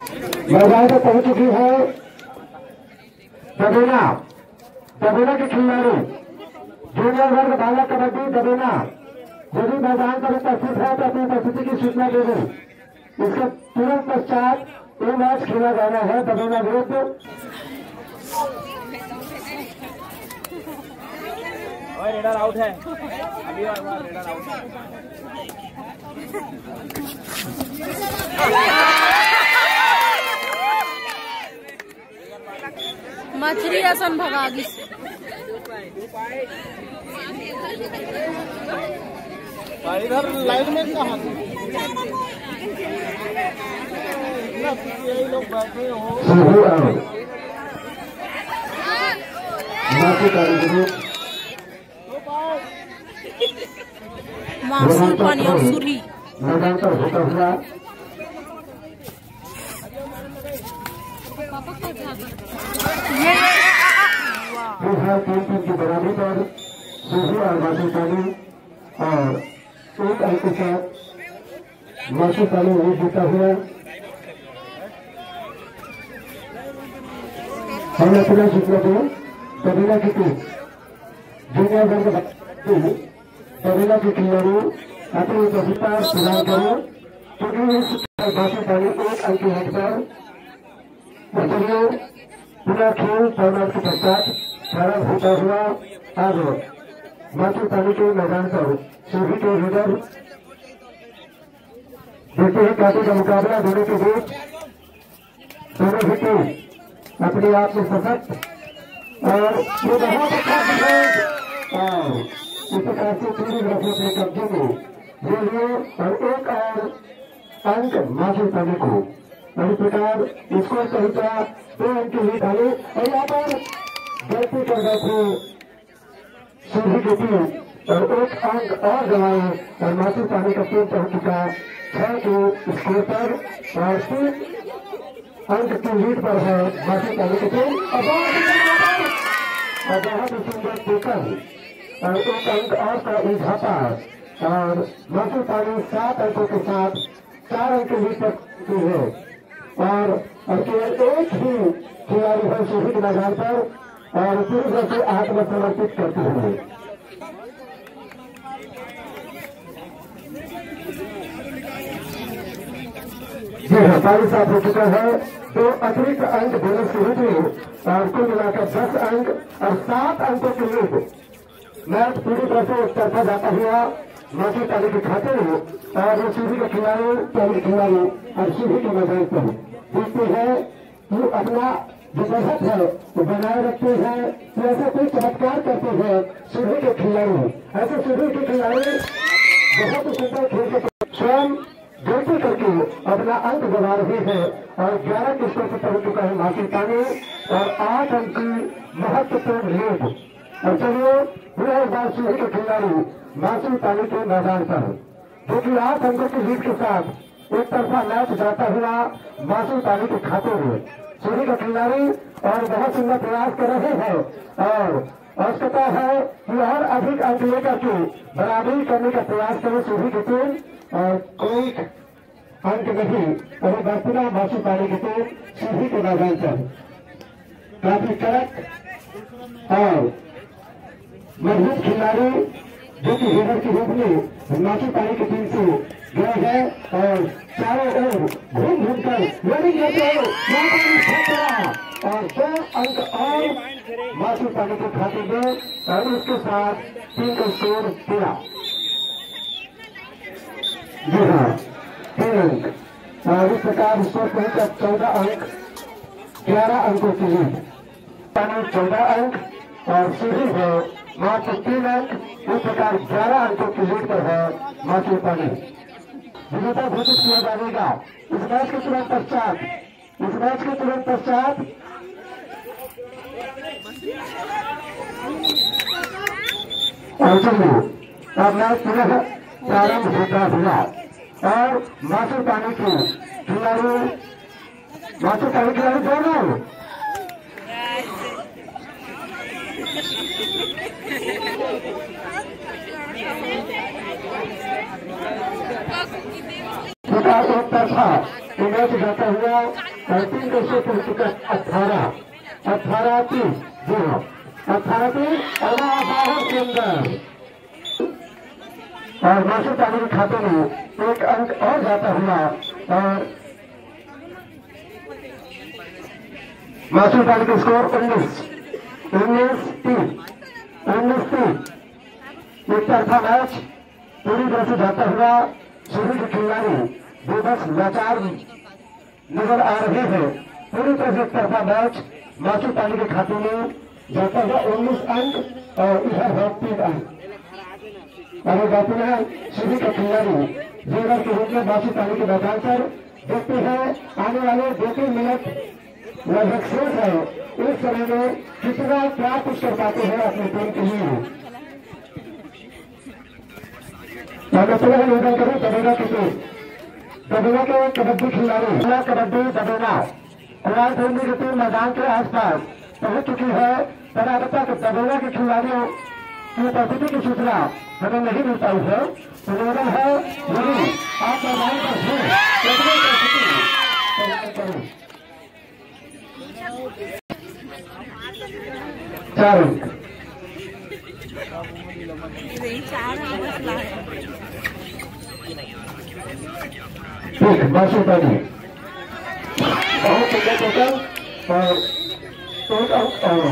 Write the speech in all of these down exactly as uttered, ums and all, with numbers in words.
मैदान में पहुंच चुकी है दबेना। दबेना के खिलाड़ी जूनियर वर्ग बालक कबड्डी दबेना यदि मैदान पर उपस्थित है तो अपनी उपस्थिति की सूचना दे दें। इसके तुरंत पश्चात ये मैच खेला जाना है दबेना विरुद्ध। रेडर आउट है अभी रेडर आउट है। मछली असन भगागी इधर लाइन में कहाँ लोग बैठे हो। मासूर पानी और सुरी मैदान पर होता हुआ तीन टीम की बराबरी पर सूही और मासूर पानी और एक अंक के साथ मासूर पानी लीड जीता हुआ। हम अपना सूचना दें कबीला की टीम जूनियर वर्ग कबीला की खिलाड़ी अपनी प्रतिभा प्रदान करें क्योंकि मासूर पानी एक अंक की हद पर इसलिए पूरा खेल टाइमआउट के पश्चात प्रारंभ होता हुआ आज मासूर पानी के मैदान पर सूही के लीडर देखते हैं काफी का मुकाबला दोनों के बीच। दोनों ही टीम अपने आप में सशक्त और ये बहुत अच्छा और इस प्रकार से पूरी तरह से अपने कब्जे में ले लिए और एक और अंक मासूर पानी को और इस प्रकार स्कोर सही तरह दो अंक की लीड आई और यहाँ पर गलती कर बैठे सूही की टीम और एक अंक और गवाए और मासूर पानी का टीम पहुंच चुका छह के स्कोर पर और तीन अंक की लीड पर है मासूर पानी की टीम और बहुत ही सुंदर टेकर और एक अंक और का इजाफा और मासूर पानी सात अंकों के साथ चार अंक की लीड पर है और केवल एक ही खिलाड़ी है सूही के मैदान पर और पूरी तरह से आत्मसमर्पित करते हुए जी हाँ पारी साफ हो चुका है। दो अतिरिक्त अंक बोनस के रूप में और कुल मिलाकर दस अंक और सात अंकों के लीड मैच पूरी तरह से एक तरफा जाता हुआ मासूर पानी के खाते में और वो सूही के खिलाड़ी पहले खिलाड़ी और सूही के मैदान पर देखते हैं कि अपना जो बढ़त है वो बनाए रखते हैं कि ऐसा कोई चमत्कार करते हैं सूही के खिलाड़ी। ऐसे सूही के खिलाड़ी बहुत ही सुंदर खेल के स्वयं गलती करके अपना अंक गवा रहे हैं और ग्यारह के स्तर पर पहुंच चुका है मासूर पानी और आठ अंक की महत्वपूर्ण लीड। और चलिए पूरा एक बार सूही के खिलाड़ी मासूर पानी के मैदान पर जो कि आठ अंकों की लीड के साथ एक तरफा मैच जाता हुआ मासूर पानी के खाते में सूही का खिलाड़ी और बहुत सुंदर प्रयास कर रहे हैं और आवश्यकता है कि और अधिक अंक लेकर के बराबरी करने का प्रयास करें सूही की टीम और कोई अंक नहीं और बरपुरा मासूर पानी की टीम सूही के मैदान पर काफी कड़क और मजबूत खिलाड़ी जो कि लीडर के रूप में मासूर पानी की टीम से गए हैं और चारों ओर घूम घूम कर रनिंग लेते हैं और दो अंक और मासूर पानी के खाते में और उसके साथ तीन का स्कोर तेरह। जी हाँ तीन अंक और इस प्रकार स्कोर पहुंचा चौदह अंक ग्यारह अंकों की लीड पानी चौदह अंक और सूही है मात्र तीन अंक। इस प्रकार ग्यारह अंकों की लीड पर है मासूर पानी। विजेता घोषित किया जाएगा इस मैच के तुरंत पश्चात। इस मैच के तुरंत पश्चात और चलिए अब मैच पुनः प्रारंभ होता हुआ और मासूर पानी के खिलाड़ी मासूर पानी खिलाड़ी दोनों एक तरफा ये मैच जाता हुआ और तीन कैसे पहुंच चुका अठारह अठारह तीन जी हाँ अठारह तीन और बाहर के अंदर और मासूम पानी के खाते में एक अंक और जाता हुआ और मासूम पानी के स्कोर उन्नीस उन्नीस तीन उन्नीस तीन एक तरफा मैच पूरी तरह से जाता हुआ शुरू के खिलाड़ी बेबस लाचार नजर आ रहे हैं। पूरी तरह से एक तरफा मैच मासूम पानी के खाते में जाता हुआ उन्नीस अंक और इधर है तीन अंक और जाते हैं शुरू के खिलाड़ी जेवर के रूप में मासूम पानी के मैदान पर देखते हैं आने वाले दो तीन मिनट लगभग शेष है। इस समय में कितना क्या कुछ कर पाते हैं अपने टीम के लिए। मैं पुनः निवेदन करूं दबेगा की टीम दबेगा के कबड्डी खिलाड़ी कबड्डी दबेगा कुरान फिल्मी की टीम मैदान के आसपास पहुंच चुकी है। परागता के दबेगा के खिलाड़ियों की उपस्थिति की सूचना हमें नहीं मिल पाई है। निवेदन है यदि आप मैदान पर हैं चार अंक ठीक मासूम पानी बहुत सुंदर टोटल और एक अंक और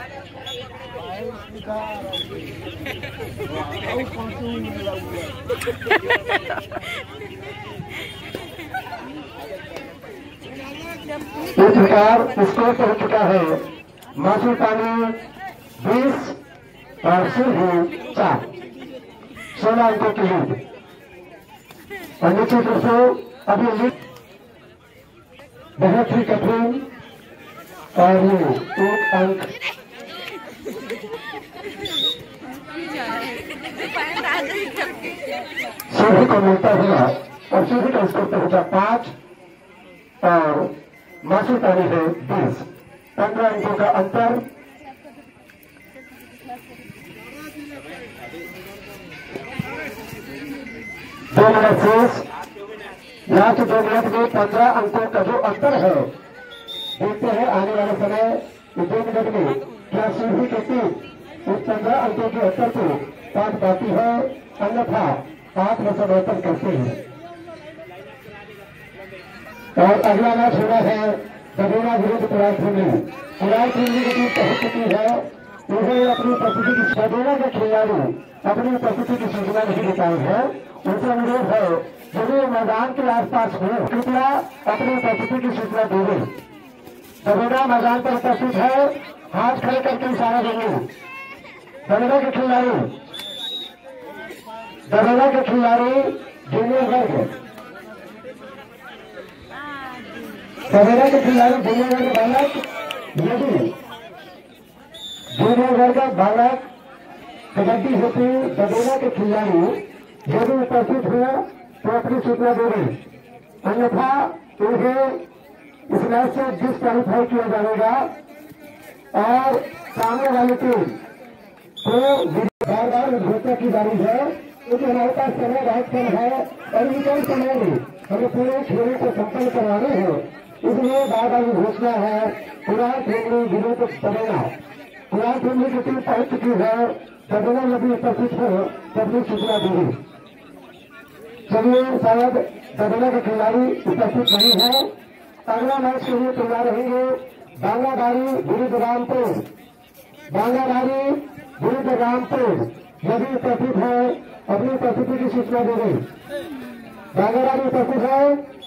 इस प्रकार स्कोर पहुंच चुका है मासूम पानी बीस और सिर्फ चार सोलह अंकों की लीड और निश्चित रूप से अभी लीड बहुत ही कठिन और ये एक अंक सीधी को मिलता हुआ और सीधी का स्कोर पहुंचा पांच और मासूम पानी है बीस पंद्रह अंकों का अंतर। दो मिनट शेष लास्ट दो मिनट में पंद्रह अंकों का जो अंतर है देखते हैं आने वाले समय दो मिनट में क्या सीधी की टीम उस पंद्रह अंकों के अंतर को पाट पाती है अन्यथा आठ में समर्थन करते हैं। और अगला मैच हो रहा है दबेगा विरुद्ध कुरान फिल्मी कुरान फिल्मी की टीम पहुंच चुकी है। उन्हें अपनी उपस्थिति की दबेगा के खिलाड़ी अपनी उपस्थिति की सूचना नहीं बताई है। उनसे अनुरोध है यदि मैदान के आसपास हो कृपया अपनी उपस्थिति की सूचना देंगे। दबेगा मैदान पर उपस्थित है हाथ खड़े करके इशारा देंगे। दबेगा के खिलाड़ी दबेगा के खिलाड़ी जूनियर वर्ग दबेगा के खिलाड़ी जूनियर वर्ग बालक यदि जूनियर वर्ग बालक कबड्डी होती दबेगा के खिलाड़ी यदि उपस्थित हो तो अपनी सूचना दे रहे अन्यथा उन्हें इस मैच से डिस्क्वालीफाई किया जाएगा और सामने वाली टीम तो बार बार घोषणा की जा रही है क्योंकि हमारे पास समय बहुत कम है और इनके समय में हमें पूरे खेलों को संपन्न करवाने हैं। इसलिए बार बार घोषणा है कुरान फिल्मी विरुद्ध दबेगा कुरान फिल्मी की टीम पहुंच चुकी है। दबेगा यदि उपस्थित हो तो अपनी सूचना देगी। चलिए शायद दबेगा के खिलाड़ी उपस्थित नहीं है। अगला मैच के लिए तैयार रहेंगे बांगाबाड़ी विरुद्ध रामपुर बांगाबाड़ी विरुद्ध रामपुर यदि उपस्थित है अपनी उपस्थिति की सूचना दे दें। बांगाबाड़ी उपस्थित है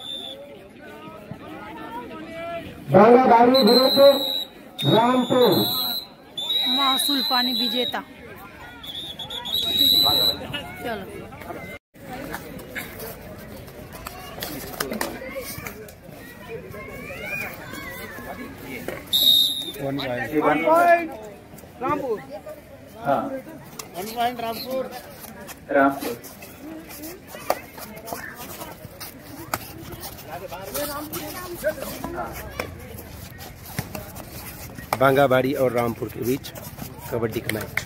बांगाबाड़ी विरुद्ध रामपुर मासूल पानी विजेता। चलो वन पॉइंट रामपुर हाँ वन पॉइंट रामपुर रामपुर बांगाबाड़ी और रामपुर के बीच कबड्डी का मैच।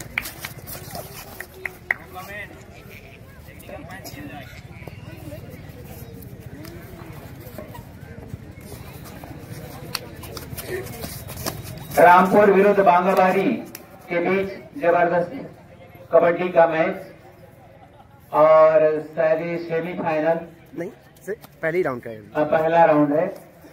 रामपुर विरुद्ध बांगाबारी के बीच जबरदस्त कबड्डी का मैच और शायद ये सेमीफाइनल नहीं से पहली राउंड का है। अब पहला राउंड है।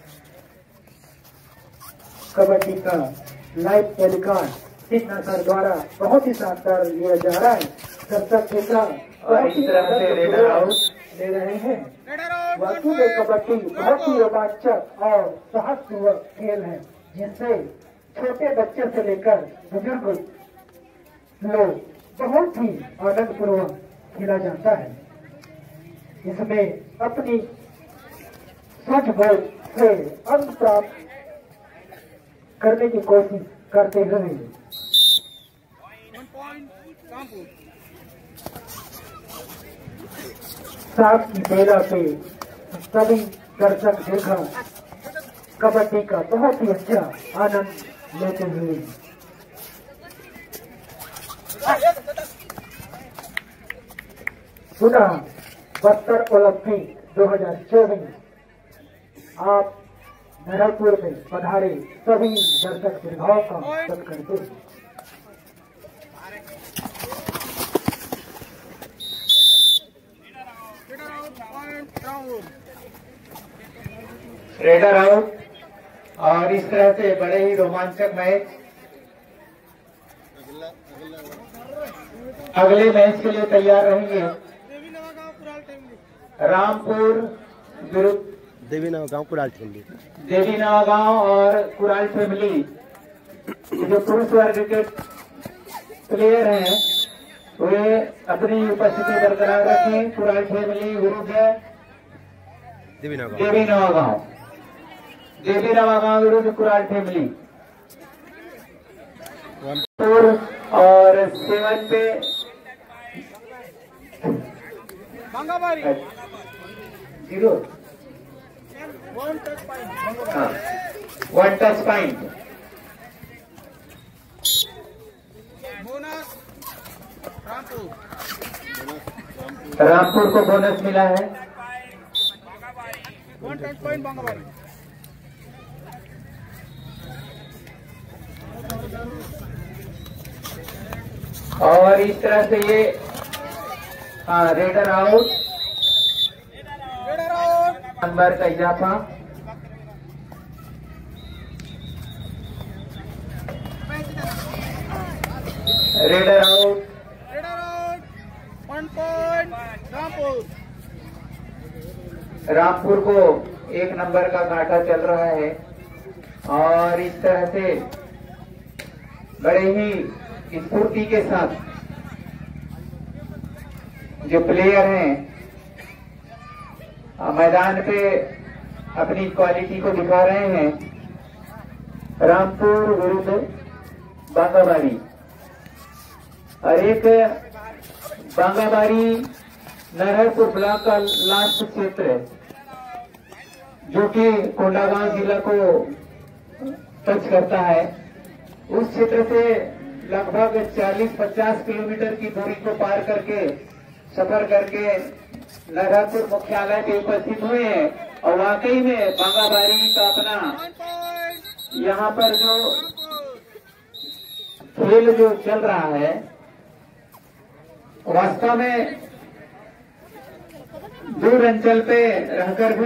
कबड्डी का लाइव टेलीकास्ट सिन्हा सर द्वारा बहुत ही शानदार लिया जा रहा है। दर्शक नेता और इस तरह से रेडर आउट ले रहे हैं। वाकई में कबड्डी बहुत ही रोमांचक और साहसपूर्ण खेल है, जिनसे छोटे बच्चे से लेकर बुजुर्ग लोग बहुत ही आनंद पूर्वक खेला जाता है। इसमें अपनी सूझबूझ से अंक प्राप्त करने की कोशिश करते हुए सात की बेला पे सभी दर्शक देखा कबड्डी का बहुत ही अच्छा आनंद लेते हुए। पुनः बस्तर ओलंपिक दो हजार चौबीस आप नरपुर में पधारे सभी दर्शक दीर्घाओं का स्वागत करते हैं। रेडर आउट और इस तरह से बड़े ही रोमांचक मैच अगले मैच के लिए तैयार रहेंगे। रामपुर विरुद्ध देवी नवा गांव कुराल फैमिली देवी नवा गांव और कुराल फैमिली जो पुरुष वर्ग के प्लेयर हैं वे अपनी उपस्थिति बरकरार रखें। कुराल फैमिली विरुद्ध देवी नवा देवी नवा गांव देवी नवा गांव विरुद्ध कुराल फैमिली। फोर और सेवन पे zero one touch point. Rampur को बोनस मिला है। One touch point Bangabari. और इस तरह से ये हाँ रेडर आउट नंबर का इजाफा। Raider out one point Rampur. Rampur को एक नंबर का घाटा चल रहा है और इस तरह से बड़े ही स्फूर्ति के साथ जो प्लेयर हैं मैदान पे अपनी क्वालिटी को दिखा रहे हैं। रामपुर विरुद्ध बांगाबारी और एक बांगाबारी नरहरपुर ब्लॉक का लास्ट क्षेत्र है जो कि कोंडागांव जिला को टच करता है। उस क्षेत्र से लगभग चालीस पचास किलोमीटर की दूरी को पार करके सफर करके नरहरपुर मुख्यालय पे उपस्थित हुए हैं और वाकई में बांगाबारी का अपना यहाँ पर जो खेल जो चल रहा है वास्तव में दूर अंचल पे रहकर भी